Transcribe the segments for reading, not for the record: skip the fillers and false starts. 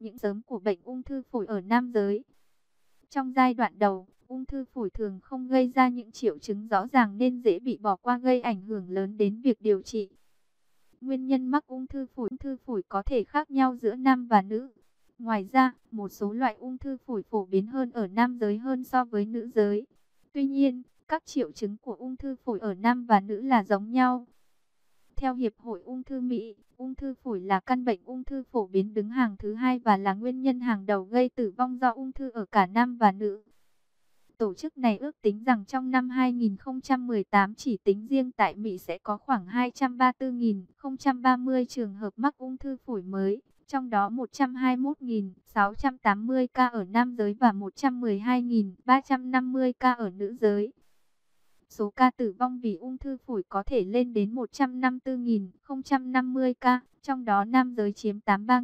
những sớm của bệnh ung thư phổi ở nam giới. Trong giai đoạn đầu, ung thư phổi thường không gây ra những triệu chứng rõ ràng nên dễ bị bỏ qua, gây ảnh hưởng lớn đến việc điều trị. Nguyên nhân mắc ung thư phổi có thể khác nhau giữa nam và nữ. Ngoài ra, một số loại ung thư phổi phổ biến hơn ở nam giới hơn so với nữ giới. Tuy nhiên, các triệu chứng của ung thư phổi ở nam và nữ là giống nhau. Theo Hiệp hội Ung thư Mỹ, ung thư phổi là căn bệnh ung thư phổ biến đứng hàng thứ hai và là nguyên nhân hàng đầu gây tử vong do ung thư ở cả nam và nữ. Tổ chức này ước tính rằng trong năm 2018 chỉ tính riêng tại Mỹ sẽ có khoảng 234.030 trường hợp mắc ung thư phổi mới, trong đó 121.680 ca ở nam giới và 112.350 ca ở nữ giới. Số ca tử vong vì ung thư phổi có thể lên đến 154.050 ca, trong đó nam giới chiếm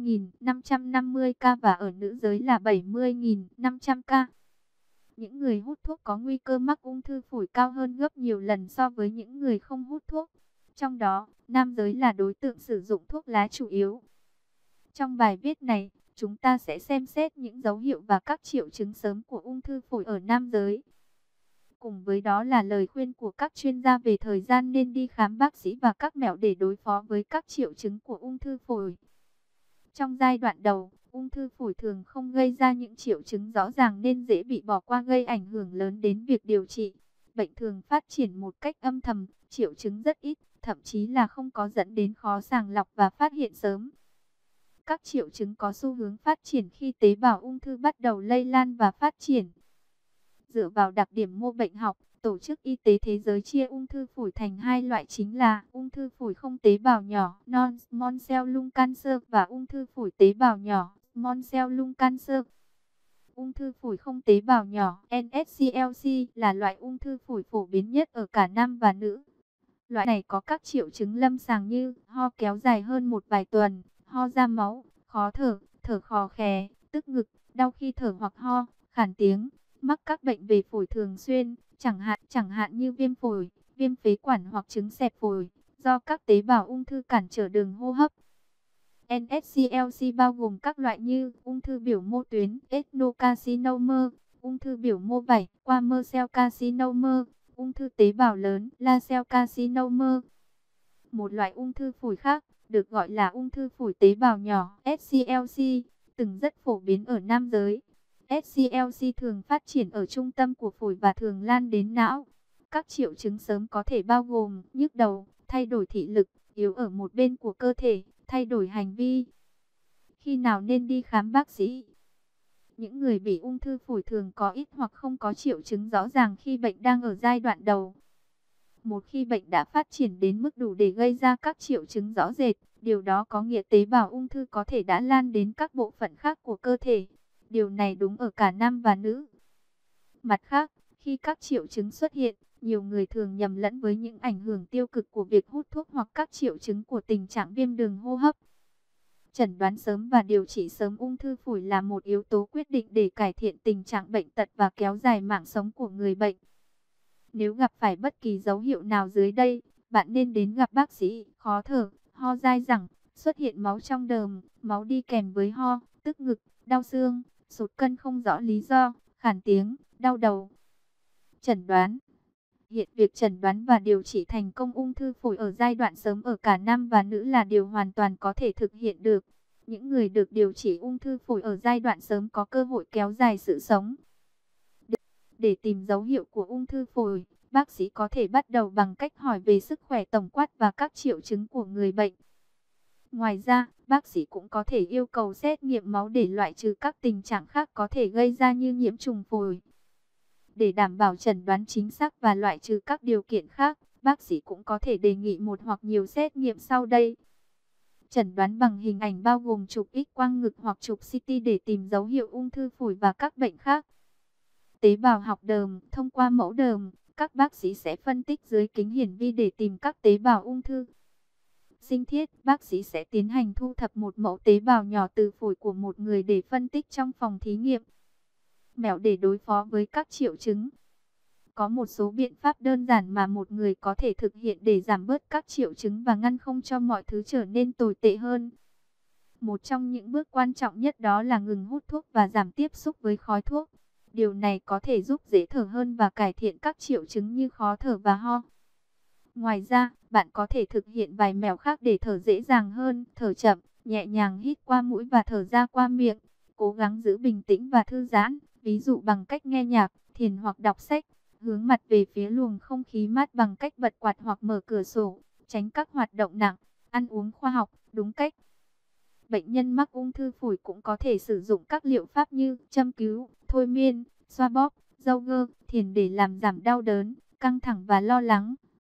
83.550 ca và ở nữ giới là 70.500 ca. Những người hút thuốc có nguy cơ mắc ung thư phổi cao hơn gấp nhiều lần so với những người không hút thuốc. Trong đó, nam giới là đối tượng sử dụng thuốc lá chủ yếu. Trong bài viết này, chúng ta sẽ xem xét những dấu hiệu và các triệu chứng sớm của ung thư phổi ở nam giới. Cùng với đó là lời khuyên của các chuyên gia về thời gian nên đi khám bác sĩ và các mẹo để đối phó với các triệu chứng của ung thư phổi. Trong giai đoạn đầu, ung thư phổi thường không gây ra những triệu chứng rõ ràng nên dễ bị bỏ qua, gây ảnh hưởng lớn đến việc điều trị. Bệnh thường phát triển một cách âm thầm, triệu chứng rất ít, thậm chí là không có, dẫn đến khó sàng lọc và phát hiện sớm. Các triệu chứng có xu hướng phát triển khi tế bào ung thư bắt đầu lây lan và phát triển. Dựa vào đặc điểm mô bệnh học, Tổ chức Y tế Thế giới chia ung thư phổi thành hai loại chính là ung thư phổi không tế bào nhỏ non-small cell lung cancer và ung thư phổi tế bào nhỏ small cell lung cancer. Ung thư phổi không tế bào nhỏ NSCLC là loại ung thư phổi phổ biến nhất ở cả nam và nữ. Loại này có các triệu chứng lâm sàng như ho kéo dài hơn một vài tuần, ho ra máu, khó thở, thở khò khè, tức ngực, đau khi thở hoặc ho, khản tiếng. Mắc các bệnh về phổi thường xuyên, chẳng hạn như viêm phổi, viêm phế quản hoặc chứng xẹp phổi, do các tế bào ung thư cản trở đường hô hấp. NSCLC bao gồm các loại như ung thư biểu mô tuyến, adenocarcinoma, ung thư biểu mô vảy, squamous cell carcinoma, ung thư tế bào lớn, large cell carcinoma. Một loại ung thư phổi khác, được gọi là ung thư phổi tế bào nhỏ, SCLC, từng rất phổ biến ở nam giới. SCLC thường phát triển ở trung tâm của phổi và thường lan đến não. Các triệu chứng sớm có thể bao gồm nhức đầu, thay đổi thị lực, yếu ở một bên của cơ thể, thay đổi hành vi. Khi nào nên đi khám bác sĩ? Những người bị ung thư phổi thường có ít hoặc không có triệu chứng rõ ràng khi bệnh đang ở giai đoạn đầu. Một khi bệnh đã phát triển đến mức đủ để gây ra các triệu chứng rõ rệt, điều đó có nghĩa tế bào ung thư có thể đã lan đến các bộ phận khác của cơ thể. Điều này đúng ở cả nam và nữ. Mặt khác, khi các triệu chứng xuất hiện, nhiều người thường nhầm lẫn với những ảnh hưởng tiêu cực của việc hút thuốc hoặc các triệu chứng của tình trạng viêm đường hô hấp. Chẩn đoán sớm và điều trị sớm ung thư phổi là một yếu tố quyết định để cải thiện tình trạng bệnh tật và kéo dài mạng sống của người bệnh. Nếu gặp phải bất kỳ dấu hiệu nào dưới đây, bạn nên đến gặp bác sĩ. Khó thở, ho dai dẳng, xuất hiện máu trong đờm, máu đi kèm với ho, tức ngực, đau xương, sụt cân không rõ lý do, khản tiếng, đau đầu. Chẩn đoán. Hiện việc chẩn đoán và điều trị thành công ung thư phổi ở giai đoạn sớm ở cả nam và nữ là điều hoàn toàn có thể thực hiện được. Những người được điều trị ung thư phổi ở giai đoạn sớm có cơ hội kéo dài sự sống. Để tìm dấu hiệu của ung thư phổi, bác sĩ có thể bắt đầu bằng cách hỏi về sức khỏe tổng quát và các triệu chứng của người bệnh. Ngoài ra, bác sĩ cũng có thể yêu cầu xét nghiệm máu để loại trừ các tình trạng khác có thể gây ra như nhiễm trùng phổi. Để đảm bảo chẩn đoán chính xác và loại trừ các điều kiện khác, bác sĩ cũng có thể đề nghị một hoặc nhiều xét nghiệm sau đây. Chẩn đoán bằng hình ảnh bao gồm chụp X-quang ngực hoặc chụp CT để tìm dấu hiệu ung thư phổi và các bệnh khác. Tế bào học đờm, thông qua mẫu đờm, các bác sĩ sẽ phân tích dưới kính hiển vi để tìm các tế bào ung thư. Sinh thiết, bác sĩ sẽ tiến hành thu thập một mẫu tế bào nhỏ từ phổi của một người để phân tích trong phòng thí nghiệm. Mẹo để đối phó với các triệu chứng. Có một số biện pháp đơn giản mà một người có thể thực hiện để giảm bớt các triệu chứng và ngăn không cho mọi thứ trở nên tồi tệ hơn. Một trong những bước quan trọng nhất đó là ngừng hút thuốc và giảm tiếp xúc với khói thuốc. Điều này có thể giúp dễ thở hơn và cải thiện các triệu chứng như khó thở và ho. Ngoài ra, bạn có thể thực hiện vài mẹo khác để thở dễ dàng hơn. Thở chậm, nhẹ nhàng hít qua mũi và thở ra qua miệng. Cố gắng giữ bình tĩnh và thư giãn, ví dụ bằng cách nghe nhạc, thiền hoặc đọc sách. Hướng mặt về phía luồng không khí mát bằng cách bật quạt hoặc mở cửa sổ. Tránh các hoạt động nặng, ăn uống khoa học, đúng cách. Bệnh nhân mắc ung thư phổi cũng có thể sử dụng các liệu pháp như châm cứu, thôi miên, xoa bóp, yoga, thiền để làm giảm đau đớn, căng thẳng và lo lắng.